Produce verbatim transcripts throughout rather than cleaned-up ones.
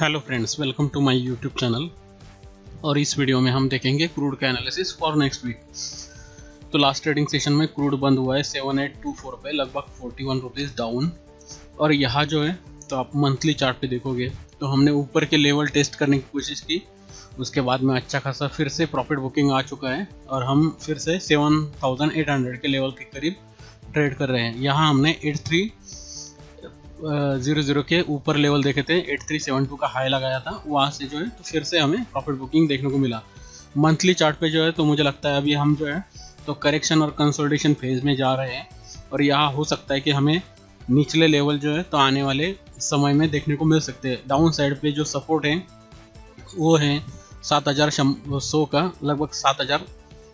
Hello friends, welcome to my YouTube channel. और इस video में हम देखेंगे क्रूड का एनालिसिस फॉर नेक्स्ट वीक। तो लास्ट ट्रेडिंग सेशन में क्रूड बंद हुआ है सेवन एट टू फोर पे, लगभग फोर्टी वन रुपीज़ डाउन। और यहाँ जो है तो आप मंथली चार्ट पे देखोगे तो हमने ऊपर के लेवल टेस्ट करने की कोशिश की, उसके बाद में अच्छा खासा फिर से प्रॉफिट बुकिंग आ चुका है और हम फिर से सेवन थाउजेंड एट हंड्रेड के लेवल के करीब ट्रेड कर रहे हैं। यहाँ हमने एट थ्री जीरो जीरो के ऊपर लेवल देखे थे, एट थ्री सेवन टू का हाई लगाया था, वहाँ से जो है तो फिर से हमें प्रॉफिट बुकिंग देखने को मिला। मंथली चार्ट पे जो है तो मुझे लगता है अभी हम जो है तो करेक्शन और कंसोलिडेशन फेज में जा रहे हैं और यहाँ हो सकता है कि हमें निचले लेवल जो है तो आने वाले समय में देखने को मिल सकते हैं। डाउन साइड पे जो सपोर्ट है वो है सात हज़ार सौ का, लगभग सात हज़ार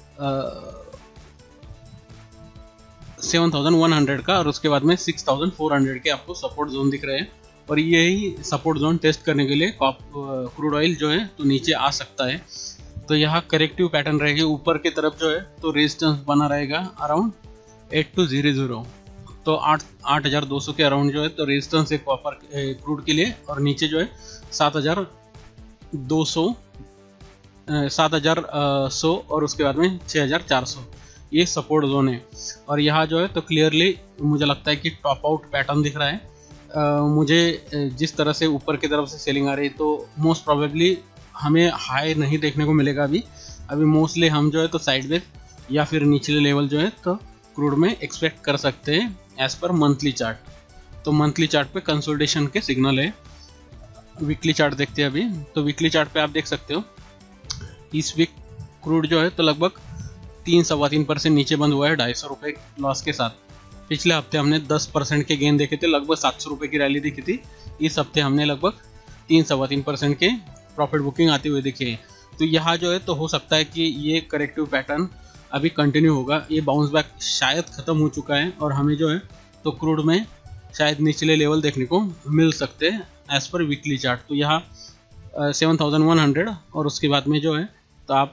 सेवन थाउजेंड वन हंड्रेड का, और उसके बाद में सिक्स थाउजेंड फोर हंड्रेड के आपको सपोर्ट जोन दिख रहे हैं। और यही सपोर्ट जोन टेस्ट करने के लिए क्रूड ऑयल जो है तो नीचे आ सकता है। तो यहाँ करेक्टिव पैटर्न रहेगी, ऊपर की तरफ जो है तो रेजिस्टेंस बना रहेगा around eight two zero zero, तो आठ आठ हज़ार दो सौ के अराउंड जो है तो रेजिस्टेंस है कॉपर क्रूड के लिए, और नीचे जो है सात हज़ार दो सौ सात हज़ार सौ और उसके बाद में छः हज़ार चार सौ, ये सपोर्ट जोन है। और यहाँ जो है तो क्लियरली मुझे लगता है कि टॉप आउट पैटर्न दिख रहा है। आ, मुझे जिस तरह से ऊपर की तरफ से सेलिंग आ रही है तो मोस्ट प्रोबेबली हमें हाई नहीं देखने को मिलेगा अभी अभी मोस्टली हम जो है तो साइडवेज या फिर निचले लेवल जो है तो क्रूड में एक्सपेक्ट कर सकते हैं एज पर मंथली चार्ट। तो मंथली चार्ट पे कंसोलिडेशन के सिग्नल है। वीकली चार्ट देखते हैं अभी। तो वीकली चार्ट पे आप देख सकते हो इस वीक क्रूड जो है तो लगभग तीन सवा तीन परसेंट नीचे बंद हुआ है ढाई सौ रुपये लॉस के साथ। पिछले हफ्ते हमने दस परसेंट के गेन देखे थे, लगभग सात सौ रुपये की रैली दिखी थी। इस हफ्ते हमने लगभग तीन सवा तीन परसेंट के प्रॉफिट बुकिंग आते हुए दिखे हैं। तो यहाँ जो है तो हो सकता है कि ये करेक्टिव पैटर्न अभी कंटिन्यू होगा। ये बाउंस बैक शायद ख़त्म हो चुका है और हमें जो है तो क्रूड में शायद निचले लेवल देखने को मिल सकते हैं एज पर वीकली चार्ट। तो यहाँ सेवन थाउजेंड वन हंड्रेड और उसके बाद में जो है तो आप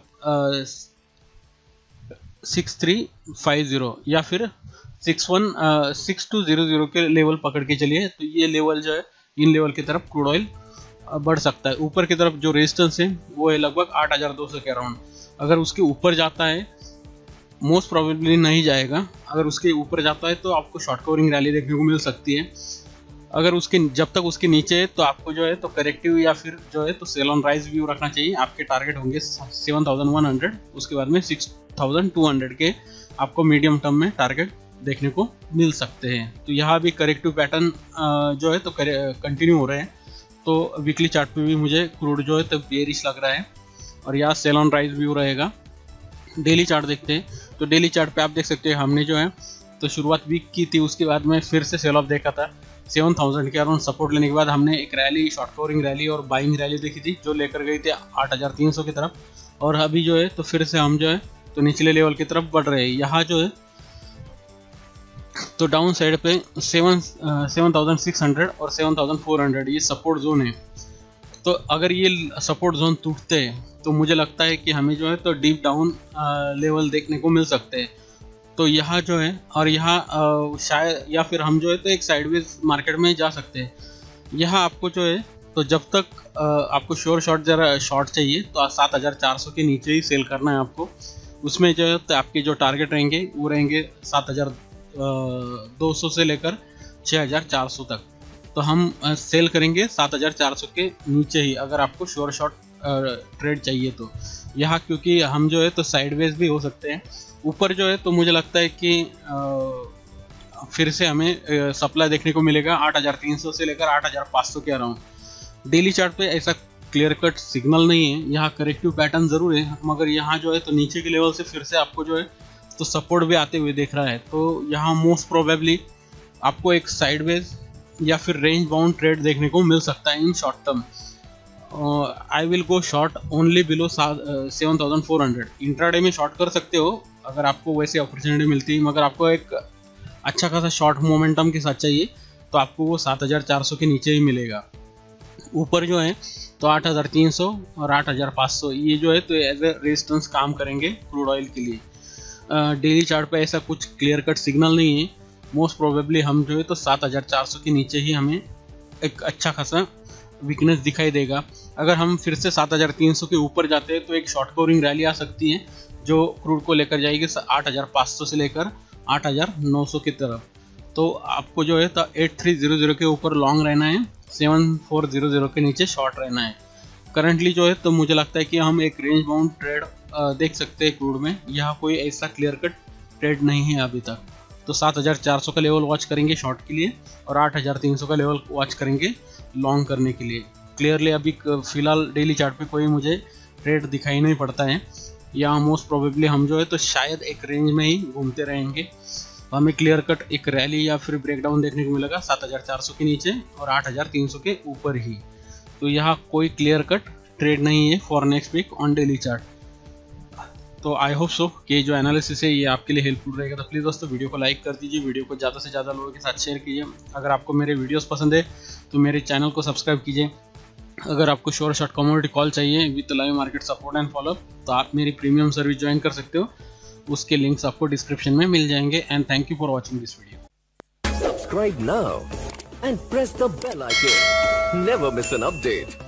सिक्स थ्री फाइव ज़ीरो या फिर six one six two zero zero के लेवल पकड़ के चलिए। तो ये लेवल जो है इन लेवल की तरफ क्रूड ऑयल बढ़ सकता है। ऊपर की तरफ जो रेजिस्टेंस है वो है लगभग आठ हज़ार दो सौ के अराउंड। अगर उसके ऊपर जाता है, मोस्ट प्रोबेबली नहीं जाएगा, अगर उसके ऊपर जाता है तो आपको शॉर्ट कवरिंग रैली देखने को मिल सकती है। अगर उसके जब तक उसके नीचे है तो आपको जो है तो करेक्टिव या फिर जो है तो सेल ऑन राइज व्यू रखना चाहिए। आपके टारगेट होंगे सेवन थाउजेंड वन हंड्रेड, उसके बाद में सिक्स थाउजेंड टू हंड्रेड के आपको मीडियम टर्म में टारगेट देखने को मिल सकते हैं। तो यहाँ भी करेक्टिव पैटर्न जो है तो कंटिन्यू हो रहे हैं। तो वीकली चार्ट पे भी मुझे क्रूड जो है तो बेरिश लग रहा है और यहाँ सेल ऑन राइज व्यू रहेगा। डेली चार्ट देखते हैं। तो डेली चार्ट पे आप देख सकते हैं हमने जो है तो शुरुआत वीक की थी, उसके बाद में फिर से सेल ऑफ देखा था। सेवन थाउजेंड के अराउंड सपोर्ट लेने के बाद हमने एक रैली, शॉर्ट कवरिंग रैली और बाइंग रैली देखी थी जो लेकर गई थी आठ हज़ार तीन सौ की तरफ। और अभी जो है तो फिर से हम जो है तो निचले लेवल की तरफ बढ़ रहे हैं। यहाँ जो है तो डाउन साइड पे seven seven thousand six hundred और सेवन थाउजेंड फोर हंड्रेड ये सपोर्ट जोन है। तो अगर ये सपोर्ट जोन टूटते हैं तो मुझे लगता है कि हमें जो है तो डीप डाउन लेवल देखने को मिल सकते हैं। तो यहाँ जो है और यहाँ शायद या फिर हम जो है तो एक साइडवेज मार्केट में जा सकते हैं। यहाँ आपको जो है तो जब तक आपको श्योर शॉर्ट जरा शॉर्ट चाहिए तो सात हज़ार चार सौ के नीचे ही सेल करना है आपको। उसमें जो है तो आपके जो टारगेट रहेंगे वो रहेंगे सात हज़ार दो सौ से लेकर छः हज़ार चार सौ तक। तो हम सेल करेंगे सात हज़ार चार सौ के नीचे ही अगर आपको श्योर शॉर्ट ट्रेड चाहिए तो। यहाँ क्योंकि हम जो है तो साइडवेज भी हो सकते हैं। ऊपर जो है तो मुझे लगता है कि आ, फिर से हमें सप्लाई देखने को मिलेगा आठ हज़ार तीन सौ से लेकर आठ हज़ार पाँच सौ के अराउंड। डेली चार्ट पे ऐसा क्लियर कट सिग्नल नहीं है। यहाँ करेक्टिव पैटर्न ज़रूर है, मगर यहाँ जो है तो नीचे के लेवल से फिर से आपको जो है तो सपोर्ट भी आते हुए देख रहा है। तो यहाँ मोस्ट प्रोबेबली आपको एक साइडवेज या फिर रेंज बाउंड ट्रेड देखने को मिल सकता है in short term. I will go short only below seven thousand four hundred. Intraday में शॉर्ट कर सकते हो अगर आपको वैसे अपॉर्चुनिटी मिलती है, मगर आपको एक अच्छा खासा शॉर्ट मोमेंटम के साथ चाहिए तो आपको वो सात हज़ार चार सौ के नीचे ही मिलेगा। ऊपर जो है तो आठ हज़ार तीन सौ और आठ हज़ार पाँच सौ ये जो है तो एज ए रेजिस्टेंस काम करेंगे क्रूड ऑयल के लिए। डेली चार्ट पे ऐसा कुछ क्लियर कट सिग्नल नहीं है। मोस्ट प्रोबेबली हम जो है तो सात हज़ार चार सौ के नीचे ही हमें एक अच्छा खासा वीकनेस दिखाई देगा। अगर हम फिर से सात हज़ार तीन सौ के ऊपर जाते हैं तो एक शॉर्ट कवरिंग रैली आ सकती है जो क्रूड को लेकर जाएगी आठ हज़ार पाँच सौ से लेकर आठ हज़ार नौ सौ की तरफ। तो आपको जो है तो एट थ्री ज़ीरो ज़ीरो के ऊपर लॉन्ग रहना है, सेवन फोर ज़ीरो ज़ीरो के नीचे शॉर्ट रहना है। करंटली जो है तो मुझे लगता है कि हम एक रेंज बाउंड ट्रेड देख सकते हैं क्रूड में। यहाँ कोई ऐसा क्लियर कट ट्रेड नहीं है अभी तक। तो सात हज़ार चार सौ का लेवल वॉच करेंगे शॉर्ट के लिए और आठ हज़ार तीन सौ का लेवल वॉच करेंगे लॉन्ग करने के लिए। क्लियरली अभी फिलहाल डेली चार्ट पे कोई मुझे ट्रेड दिखाई नहीं पड़ता है। या मोस्ट प्रोबेबली हम जो है तो शायद एक रेंज में ही घूमते रहेंगे। हमें क्लियर कट एक रैली या फिर ब्रेकडाउन देखने को मिलेगा सात हज़ार चार सौ के नीचे और आठ हज़ार तीन सौ के ऊपर ही। तो यहाँ कोई क्लियर कट ट्रेड नहीं है for next week on daily chart. तो आई होप सो कि जो एनालिसिस है ये आपके लिए हेल्पफुल रहेगा। तो प्लीज़ दोस्तों वीडियो को लाइक कर दीजिए, वीडियो को ज़्यादा से ज़्यादा लोगों के साथ शेयर कीजिए। अगर आपको मेरे वीडियोस पसंद है तो मेरे चैनल को सब्सक्राइब कीजिए। अगर आपको श्योर शॉट कम्युनिटी कॉल चाहिए with live market support and follow up तो आप मेरी प्रीमियम सर्विस ज्वाइन कर सकते हो। उसके लिंक्स आपको डिस्क्रिप्शन में मिल जाएंगे। And thank you for watching this video. Subscribe now and press the bell icon. Never miss an update.